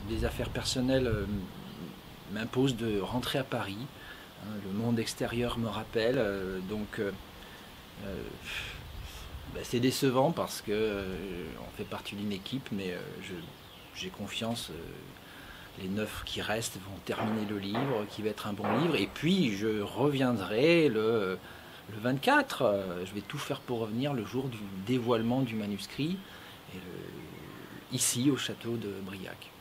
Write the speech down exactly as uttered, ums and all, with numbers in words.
des affaires personnelles euh, m'imposent de rentrer à Paris. Hein, le monde extérieur me rappelle, euh, donc euh, euh, bah, c'est décevant parce que euh, on fait partie d'une équipe, mais euh, j'ai confiance. Euh, les neuf qui restent vont terminer le livre, qui va être un bon livre, et puis je reviendrai le, le vingt-quatre. Euh, je vais tout faire pour revenir le jour du dévoilement du manuscrit, et le, ici au château de Briac.